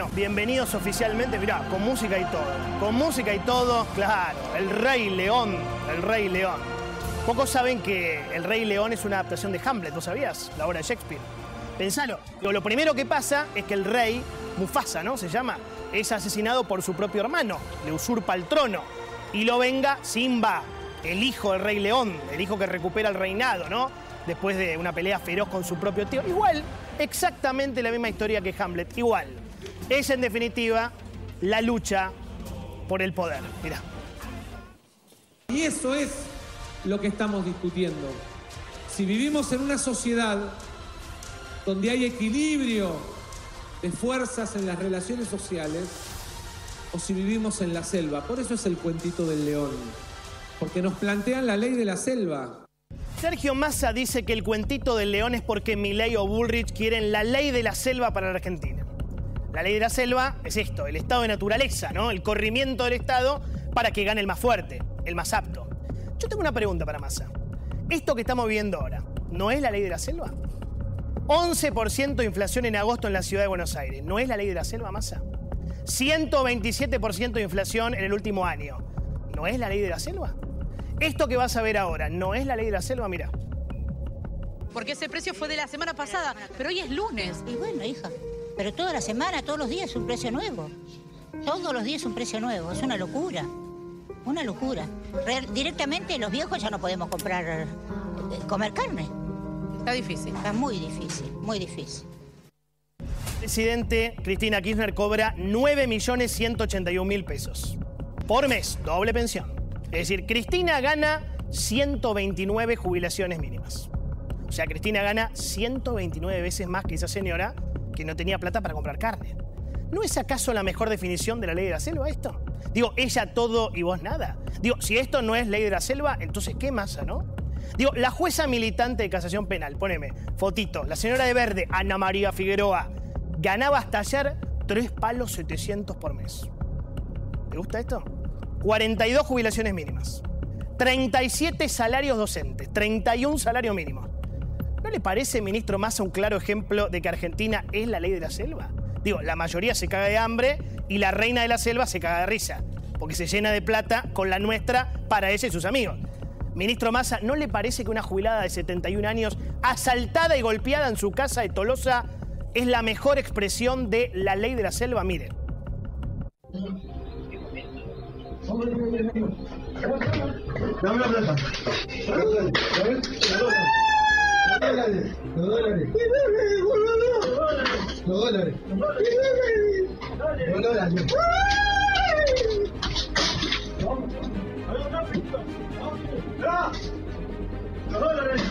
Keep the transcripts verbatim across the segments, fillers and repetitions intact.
Bienvenidos oficialmente, mirá, con música y todo. Con música y todo, claro, el Rey León, el Rey León. Pocos saben que el Rey León es una adaptación de Hamlet, ¿no sabías? La obra de Shakespeare. Pensalo. Lo primero que pasa es que el rey, Mufasa, ¿no? Se llama, es asesinado por su propio hermano, le usurpa el trono. Y lo venga Simba, el hijo del Rey León, el hijo que recupera el reinado, ¿no? Después de una pelea feroz con su propio tío. Igual, exactamente la misma historia que Hamlet, igual. Es, en definitiva, la lucha por el poder. Mirá. Y eso es lo que estamos discutiendo. Si vivimos en una sociedad donde hay equilibrio de fuerzas en las relaciones sociales, o si vivimos en la selva. Por eso es el cuentito del león. Porque nos plantean la ley de la selva. Sergio Massa dice que el cuentito del león es porque Milei o Bullrich quieren la ley de la selva para la Argentina. La ley de la selva es esto, el estado de naturaleza, ¿no? El corrimiento del Estado para que gane el más fuerte, el más apto. Yo tengo una pregunta para Massa. Esto que estamos viendo ahora, ¿no es la ley de la selva? once por ciento de inflación en agosto en la ciudad de Buenos Aires. ¿No es la ley de la selva, Massa? ciento veintisiete por ciento de inflación en el último año. ¿No es la ley de la selva? Esto que vas a ver ahora, ¿no es la ley de la selva? Mira. Porque ese precio fue de la semana pasada, pero hoy es lunes. Y bueno, hija, pero toda la semana, todos los días es un precio nuevo. Todos los días es un precio nuevo. Es una locura. Una locura. Real, directamente los viejos ya no podemos comprar, eh, comer carne. Está difícil. Está muy difícil, muy difícil. El presidente Cristina Kirchner cobra nueve millones ciento ochenta y un mil pesos por mes, doble pensión. Es decir, Cristina gana ciento veintinueve jubilaciones mínimas. O sea, Cristina gana ciento veintinueve veces más que esa señora que no tenía plata para comprar carne. ¿No es acaso la mejor definición de la ley de la selva esto? Digo, ella todo y vos nada. Digo, si esto no es ley de la selva, entonces ¿qué Massa, no? Digo, la jueza militante de casación penal, poneme, fotito, la señora de verde, Ana María Figueroa, ganaba hasta ayer tres palos setecientos por mes. ¿Te gusta esto? cuarenta y dos jubilaciones mínimas, treinta y siete salarios docentes, treinta y un salarios mínimos. ¿No le parece, ministro Massa, un claro ejemplo de que Argentina es la ley de la selva? Digo, la mayoría se caga de hambre y la reina de la selva se caga de risa, porque se llena de plata con la nuestra para ella y sus amigos. Ministro Massa, ¿no le parece que una jubilada de setenta y un años, asaltada y golpeada en su casa de Tolosa, es la mejor expresión de la ley de la selva? Mire. Dame la plata. Los dólares. Los dólares. Los dólares. Los dólares. Los dólares.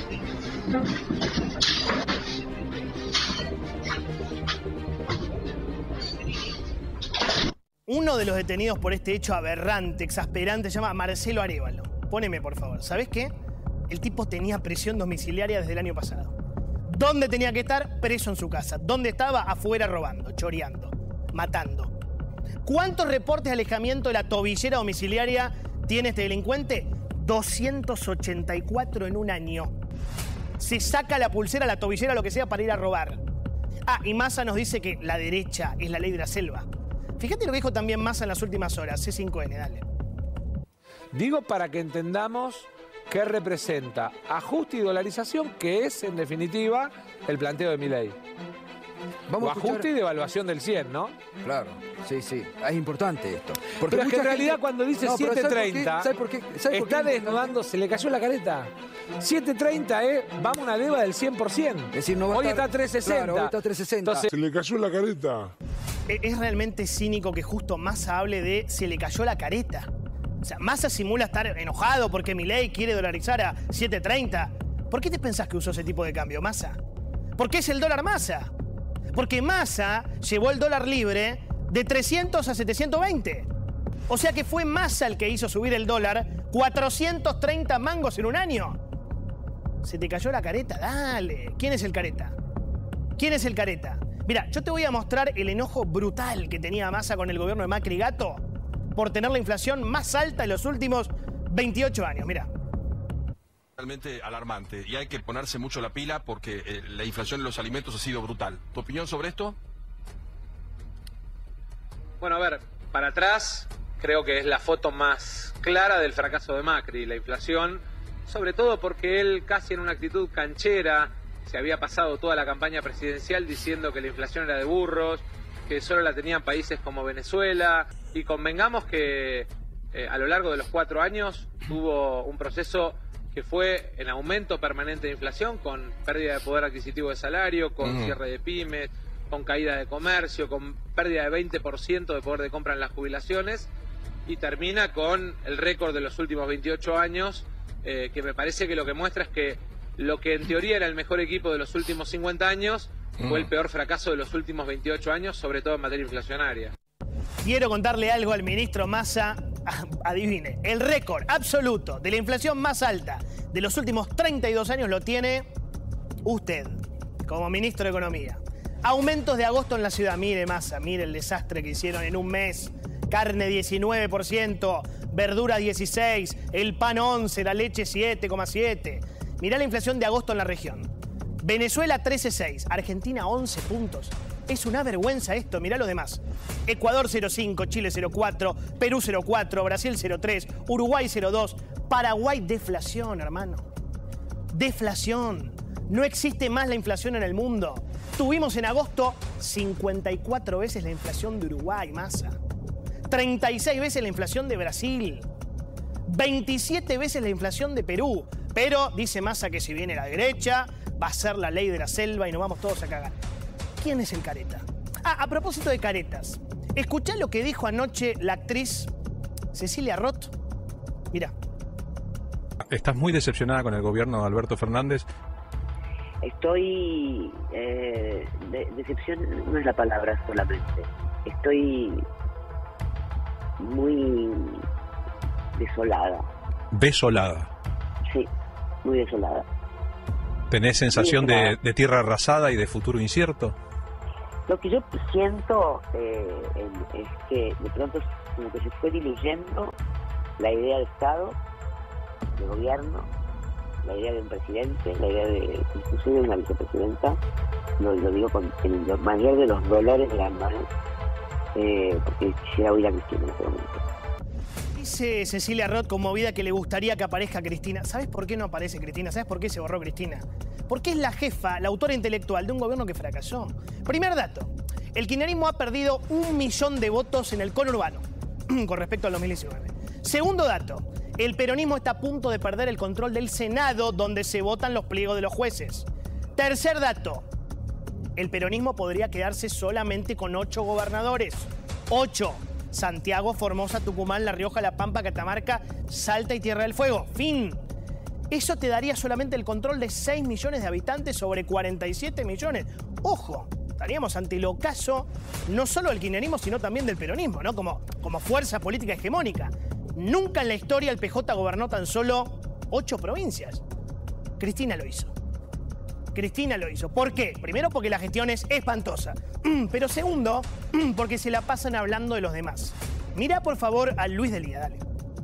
Uno de los detenidos por este hecho aberrante, exasperante, se llama Marcelo Arévalo. Póneme, por favor. ¿Sabés qué? El tipo tenía prisión domiciliaria desde el año pasado. ¿Dónde tenía que estar? Preso en su casa. ¿Dónde estaba? Afuera robando, choreando, matando. ¿Cuántos reportes de alejamiento de la tobillera domiciliaria tiene este delincuente? doscientos ochenta y cuatro en un año. Se saca la pulsera, la tobillera, lo que sea, para ir a robar. Ah, y Massa nos dice que la derecha es la ley de la selva. Fíjate lo que dijo también Massa en las últimas horas. C cinco N, dale. Digo para que entendamos qué representa ajuste y dolarización, que es, en definitiva, el planteo de Milei. Vamos o a ajuste y devaluación del cien, ¿no? Claro, sí, sí. Es importante esto. Porque pero es que en realidad gente... cuando dice no, siete treinta, ¿sabe por qué? ¿Sabe por qué? Está desnudando, se le cayó la careta. siete treinta es, vamos a una deuda del cien por ciento. Es decir, no va hoy a estar, está tres sesenta. Claro, hoy está tres sesenta. Entonces, se le cayó la careta. Es realmente cínico que justo Massa hable de se le cayó la careta. O sea, Massa simula estar enojado porque Milei quiere dolarizar a siete treinta. ¿Por qué te pensás que usó ese tipo de cambio, Massa? ¿Por qué es el dólar Massa? Porque Massa llevó el dólar libre de trescientos a setecientos veinte. O sea que fue Massa el que hizo subir el dólar cuatrocientos treinta mangos en un año. ¿Se te cayó la careta? Dale. ¿Quién es el careta? ¿Quién es el careta? Mira, yo te voy a mostrar el enojo brutal que tenía Massa con el gobierno de Macri Gato por tener la inflación más alta en los últimos veintiocho años. Mira. Realmente alarmante y hay que ponerse mucho la pila porque eh, la inflación en los alimentos ha sido brutal. ¿Tu opinión sobre esto? Bueno, a ver, para atrás creo que es la foto más clara del fracaso de Macri, la inflación, sobre todo porque él casi en una actitud canchera se había pasado toda la campaña presidencial diciendo que la inflación era de burros, que solo la tenían países como Venezuela, y convengamos que eh, a lo largo de los cuatro años hubo un proceso que fue en aumento permanente de inflación, con pérdida de poder adquisitivo de salario, con mm. cierre de pymes, con caída de comercio, con pérdida de veinte por ciento de poder de compra en las jubilaciones, y termina con el récord de los últimos veintiocho años, eh, que me parece que lo que muestra es que lo que en teoría era el mejor equipo de los últimos cincuenta años mm. fue el peor fracaso de los últimos veintiocho años, sobre todo en materia inflacionaria. Quiero contarle algo al ministro Massa. Adivine, el récord absoluto de la inflación más alta de los últimos treinta y dos años lo tiene usted, como ministro de Economía. Aumentos de agosto en la ciudad. Mire, Massa, mire el desastre que hicieron en un mes. Carne diecinueve por ciento, verduras dieciséis por ciento, el pan once por ciento, la leche siete coma siete por ciento. Mirá la inflación de agosto en la región. Venezuela trece coma seis, Argentina once puntos. Es una vergüenza esto, mirá los demás. Ecuador cero coma cinco, Chile cero coma cuatro, Perú cero coma cuatro, Brasil cero coma tres, Uruguay cero coma dos, Paraguay deflación, hermano. Deflación. No existe más la inflación en el mundo. Tuvimos en agosto cincuenta y cuatro veces la inflación de Uruguay, Massa. treinta y seis veces la inflación de Brasil. veintisiete veces la inflación de Perú. Pero dice Massa que si viene la derecha, va a ser la ley de la selva y nos vamos todos a cagar. ¿Quién es el careta? Ah, a propósito de caretas. Escuchá lo que dijo anoche la actriz Cecilia Roth. Mirá. ¿Estás muy decepcionada con el gobierno de Alberto Fernández? Estoy... Eh, de, decepción no es la palabra solamente. Estoy muy desolada. ¿Desolada? Sí, muy desolada. ¿Tenés sensación de, de tierra arrasada y de futuro incierto? Lo que yo siento eh, es que de pronto como que se fue diluyendo la idea de Estado, de gobierno, la idea de un presidente, la idea de inclusive de una vicepresidenta. Lo, lo digo con el mayor de los dolores de las manos, eh, porque quisiera oír a Cristina en este momento. Dice Cecilia Roth conmovida que le gustaría que aparezca Cristina. ¿Sabes por qué no aparece Cristina? ¿Sabes por qué se borró Cristina? Porque es la jefa, la autora intelectual de un gobierno que fracasó. Primer dato, el kirchnerismo ha perdido un millón de votos en el conurbano con respecto al dos mil diecinueve. Segundo dato, el peronismo está a punto de perder el control del Senado, donde se votan los pliegos de los jueces. Tercer dato, el peronismo podría quedarse solamente con ocho gobernadores. Ocho. Santiago, Formosa, Tucumán, La Rioja, La Pampa, Catamarca, Salta y Tierra del Fuego. Fin. Eso te daría solamente el control de seis millones de habitantes sobre cuarenta y siete millones. Ojo, estaríamos ante el ocaso no solo del kirchnerismo, sino también del peronismo, ¿no? Como, como fuerza política hegemónica. Nunca en la historia el P J gobernó tan solo ocho provincias. Cristina lo hizo. Cristina lo hizo. ¿Por qué? Primero, porque la gestión es espantosa. Pero segundo, porque se la pasan hablando de los demás. Mirá, por favor, a Luis Delía, dale.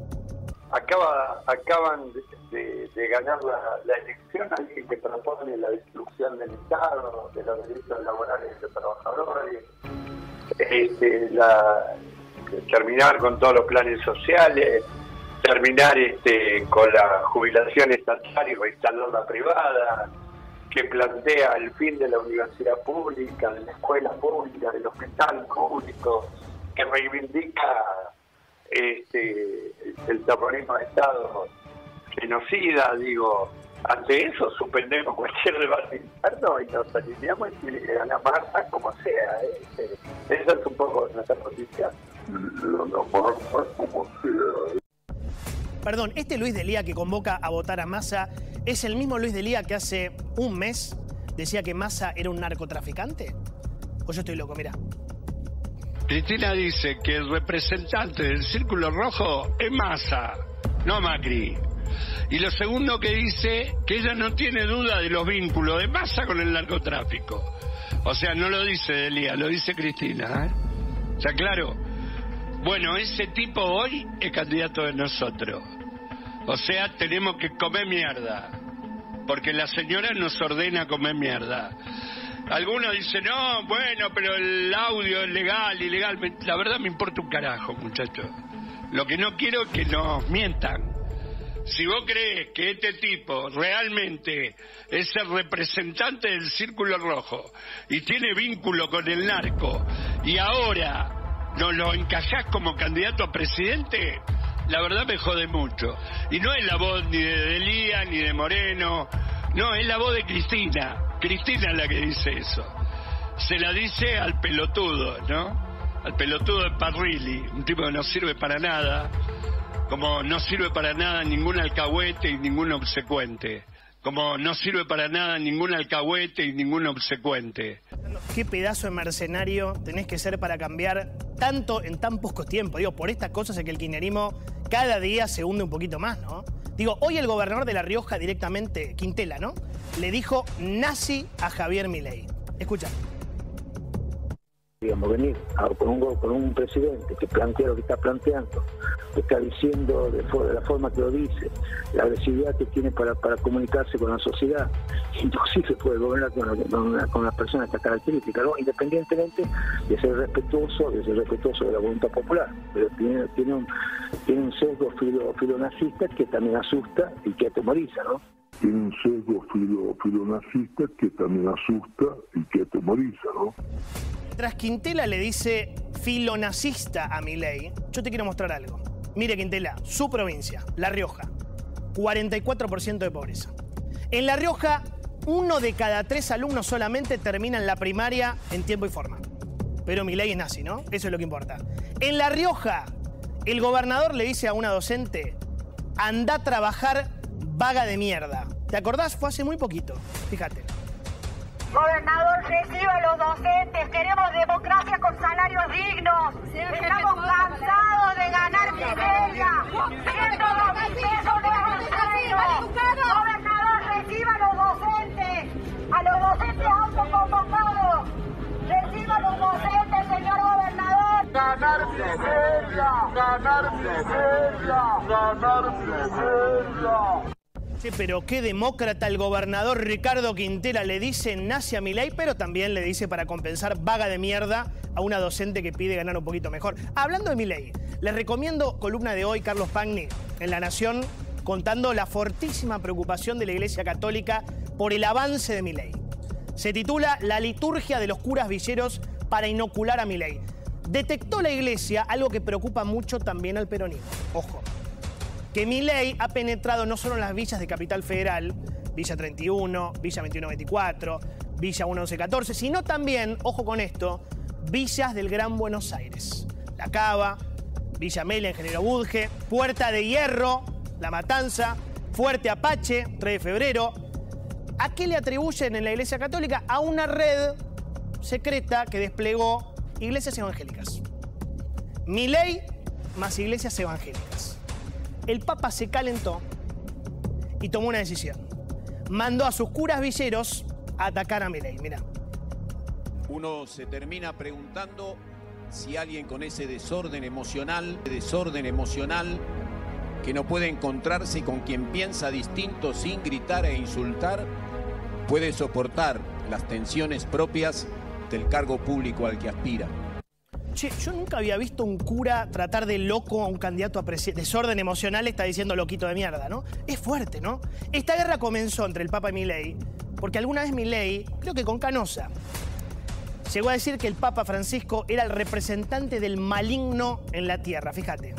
Acaba, acaban de, de, de ganar la, la elección alguien que propone la destrucción del Estado, de los derechos laborales de los trabajadores, este, la, terminar con todos los planes sociales, terminar este, con la jubilación estatal y instalarla privada, que plantea el fin de la universidad pública, de la escuela pública, del hospital público, que reivindica este, el terrorismo de Estado genocida. Digo, ante eso suspendemos cualquier debate interno y nos alineamos y tiene que ganar Massa como sea. ¿eh? Esa es un poco nuestra posición. Como sea. Perdón, este Luis Delía que convoca a votar a Massa es el mismo Luis Delía que hace un mes decía que Massa era un narcotraficante. ¿O yo estoy loco? Mirá. Cristina dice que el representante del Círculo Rojo es Massa, no Macri. Y lo segundo que dice, que ella no tiene duda de los vínculos de Massa con el narcotráfico. O sea, no lo dice Delía, lo dice Cristina, ¿eh? O sea, claro. Bueno, ese tipo hoy es candidato de nosotros. O sea, tenemos que comer mierda. Porque la señora nos ordena comer mierda. Algunos dicen, no, bueno, pero el audio es legal, ilegal. La verdad me importa un carajo, muchachos. Lo que no quiero es que nos mientan. Si vos crees que este tipo realmente es el representante del Círculo Rojo y tiene vínculo con el narco y ahora nos lo encajás como candidato a presidente, la verdad me jode mucho. Y no es la voz ni de Delía ni de Moreno, no, es la voz de Cristina. Cristina es la que dice eso. Se la dice al pelotudo, ¿no? Al pelotudo de Parrilli, un tipo que no sirve para nada, como no sirve para nada ningún alcahuete y ningún obsecuente. Como no sirve para nada ningún alcahuete y ningún obsecuente. ¿Qué pedazo de mercenario tenés que ser para cambiar tanto en tan poco tiempo? Digo, por estas cosas es que el kirchnerismo cada día se hunde un poquito más, ¿no? Digo, hoy el gobernador de La Rioja directamente, Quintela, ¿no?, le dijo nazi a Javier Milei. Escucha. Digamos, venir a, con, un, con un presidente que plantea lo que está planteando, que está diciendo de, de la forma que lo dice, la agresividad que tiene para, para comunicarse con la sociedad, inclusive puede gobernar con, con, una, con una persona de esta característica, ¿no? Independientemente de ser respetuoso, de ser respetuoso de la voluntad popular, pero tiene, tiene, un, tiene un sesgo filo, filonazista que también asusta y que atemoriza, ¿no? Tiene un sesgo filo, filonazista que también asusta y que atemoriza, ¿no? Mientras Quintela le dice filonazista a Milei, yo te quiero mostrar algo. Mire, Quintela, su provincia, La Rioja, cuarenta y cuatro por ciento de pobreza. En La Rioja, uno de cada tres alumnos solamente termina en la primaria en tiempo y forma. Pero Milei es nazi, ¿no? Eso es lo que importa. En La Rioja, el gobernador le dice a una docente, anda a trabajar, vaga de mierda. ¿Te acordás? Fue hace muy poquito. Fíjate. Gobernador, reciba a los docentes. Queremos democracia con salarios dignos. Estamos cansados de ganar miseria. ciento dos mil pesos de sueldo. Gobernador, reciba a los docentes. A los docentes autoconvocados. Reciba a los docentes, señor gobernador. Ganar miseria, ganar miseria, ganar miseria. Sí, pero qué demócrata el gobernador Ricardo Quintela, le dice nazi a Milei, pero también le dice para compensar vaga de mierda a una docente que pide ganar un poquito mejor. Hablando de Milei, les recomiendo columna de hoy, Carlos Pagni, en La Nación, contando la fortísima preocupación de la Iglesia Católica por el avance de Milei. Se titula La liturgia de los curas villeros para inocular a Milei. Detectó la Iglesia algo que preocupa mucho también al peronismo. Ojo. Que Milei ha penetrado no solo en las villas de Capital Federal, Villa treinta y uno, Villa veintiuno veinticuatro, Villa once catorce, sino también, ojo con esto, villas del Gran Buenos Aires. La Cava, Villa Amelia, Ingeniero Budge, Puerta de Hierro, La Matanza, Fuerte Apache, tres de febrero. ¿A qué le atribuyen en la Iglesia Católica? A una red secreta que desplegó iglesias evangélicas. Milei más iglesias evangélicas. El Papa se calentó y tomó una decisión. Mandó a sus curas villeros a atacar a Milei. Mirá. Uno se termina preguntando si alguien con ese desorden emocional, desorden emocional, que no puede encontrarse con quien piensa distinto sin gritar e insultar, puede soportar las tensiones propias del cargo público al que aspira. Che, yo nunca había visto un cura tratar de loco a un candidato a presidente. Desorden emocional, está diciendo loquito de mierda, ¿no? Es fuerte, ¿no? Esta guerra comenzó entre el Papa y Milei, porque alguna vez Milei, creo que con Canosa, llegó a decir que el Papa Francisco era el representante del maligno en la tierra. Fíjate.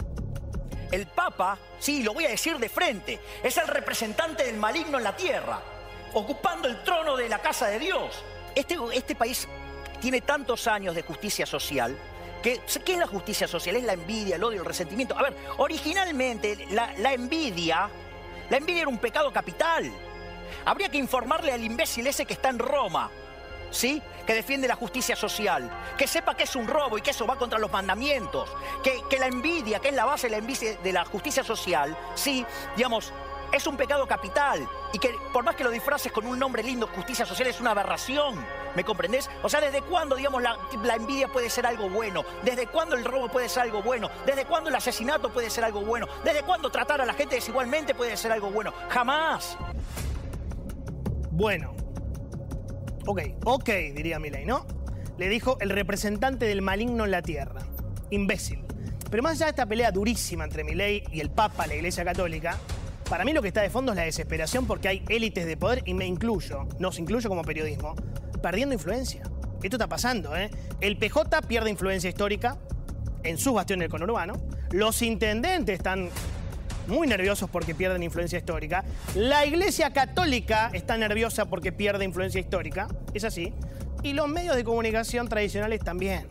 El Papa, sí, lo voy a decir de frente, es el representante del maligno en la tierra, ocupando el trono de la casa de Dios. Este, este país tiene tantos años de justicia social, que, ¿qué es la justicia social? Es la envidia, el odio, el resentimiento. A ver, originalmente la, la envidia, la envidia era un pecado capital. Habría que informarle al imbécil ese que está en Roma, ¿sí?, que defiende la justicia social, que sepa que es un robo y que eso va contra los mandamientos, que, que la envidia, que es la base de la, envidia, de la justicia social, sí, digamos, es un pecado capital y que por más que lo disfraces con un nombre lindo, justicia social, es una aberración. ¿Me comprendés? O sea, ¿desde cuándo, digamos, la, la envidia puede ser algo bueno? ¿Desde cuándo el robo puede ser algo bueno? ¿Desde cuándo el asesinato puede ser algo bueno? ¿Desde cuándo tratar a la gente desigualmente puede ser algo bueno? ¡Jamás! Bueno, Ok, ok, diría Milei, ¿no? Le dijo el representante del maligno en la tierra. Imbécil. Pero más allá de esta pelea durísima entre Milei y el Papa, la Iglesia Católica, para mí lo que está de fondo es la desesperación porque hay élites de poder, y me incluyo, nos incluyo como periodismo, perdiendo influencia. Esto está pasando, ¿eh? El P J pierde influencia histórica en sus bastiones del conurbano. Los intendentes están muy nerviosos porque pierden influencia histórica. La Iglesia Católica está nerviosa porque pierde influencia histórica. Es así. Y los medios de comunicación tradicionales también.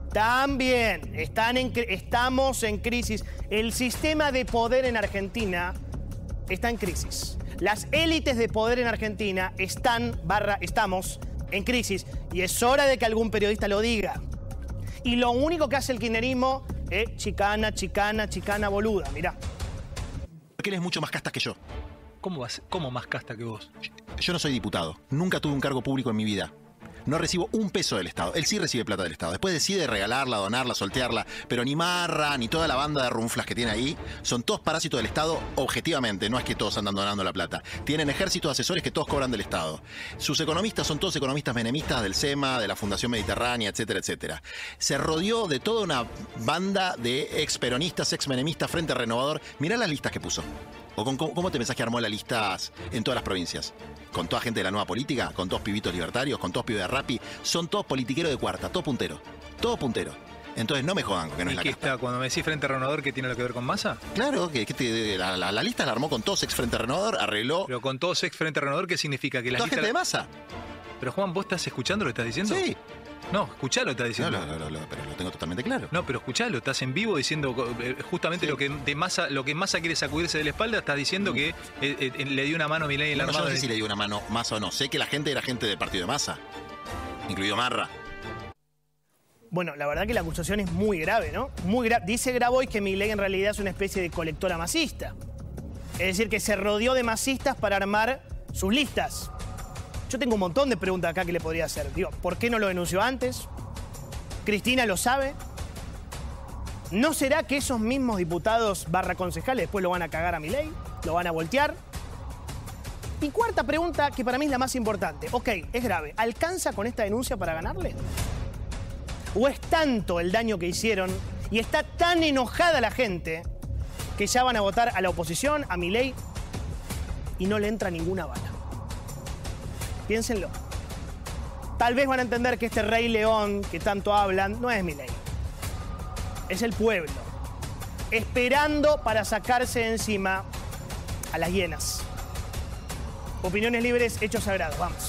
También. Están en, estamos en crisis. El sistema de poder en Argentina está en crisis. Las élites de poder en Argentina están, barra, estamos en crisis. Y es hora de que algún periodista lo diga. Y lo único que hace el kirchnerismo es chicana, chicana, chicana boluda. Mirá. Porque él es mucho más casta que yo. ¿Cómo, vas, ¿Cómo más casta que vos? Yo no soy diputado. Nunca tuve un cargo público en mi vida. No recibo un peso del Estado. Él sí recibe plata del Estado. Después decide regalarla, donarla, soltearla. Pero ni Marra, ni toda la banda de runflas que tiene ahí, son todos parásitos del Estado objetivamente. No es que todos andan donando la plata. Tienen ejércitos de asesores que todos cobran del Estado. Sus economistas son todos economistas menemistas del SEMA, de la Fundación Mediterránea, etcétera, etcétera. Se rodeó de toda una banda de ex peronistas, ex menemistas, Frente Renovador. Mirá las listas que puso. ¿O con, cómo, cómo te pensás que armó las listas en todas las provincias? ¿Con toda gente de la nueva política? ¿Con todos pibitos libertarios? ¿Con todos pibes de Rappi? Son todos politiqueros de cuarta, todo puntero. Todo puntero. Entonces no me jodan que no ¿Y es la qué casta. está, cuando me decís Frente Renovador, qué tiene lo que ver con Massa? Claro, que, que te, la, la, la lista la armó con todos ex Frente Renovador, arregló... Pero con todos ex Frente Renovador, ¿qué significa? Que la ¿Toda lista gente la... de Massa? Pero Juan, ¿vos estás escuchando lo que estás diciendo? Sí. No, escuchá lo que estás diciendo. No, no, no, no, pero lo tengo totalmente claro. No, pero escuchalo, estás en vivo diciendo eh, justamente Sí. lo que de Massa, lo que Massa quiere sacudirse de la espalda, estás diciendo que eh, eh, le dio una mano a Milei en la No, no, yo armada. no sé si le dio una mano Massa o no. Sé que la gente era gente del partido de Massa, incluido Marra. Bueno, la verdad que la acusación es muy grave, ¿no? Muy grave. Dice Grabois que Milei en realidad es una especie de colectora masista. Es decir, que se rodeó de masistas para armar sus listas. Yo tengo un montón de preguntas acá que le podría hacer. Digo, ¿por qué no lo denunció antes? ¿Cristina lo sabe? ¿No será que esos mismos diputados barra concejales después lo van a cagar a Milei? ¿Lo van a voltear? Y cuarta pregunta, que para mí es la más importante. Ok, es grave. ¿Alcanza con esta denuncia para ganarle? ¿O es tanto el daño que hicieron y está tan enojada la gente que ya van a votar a la oposición, a Milei, y no le entra ninguna bala? Piénsenlo. Tal vez van a entender que este Rey León que tanto hablan no es Milei. Es el pueblo, esperando para sacarse de encima a las hienas. Opiniones libres, hechos sagrados. Vamos.